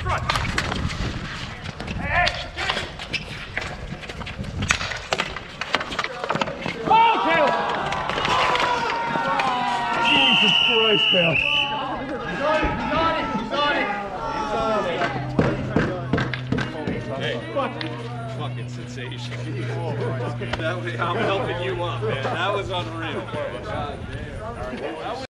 Jesus Christ, Cale. He's on it. Hey, fucking sensational. I'm helping you up, man. That was unreal.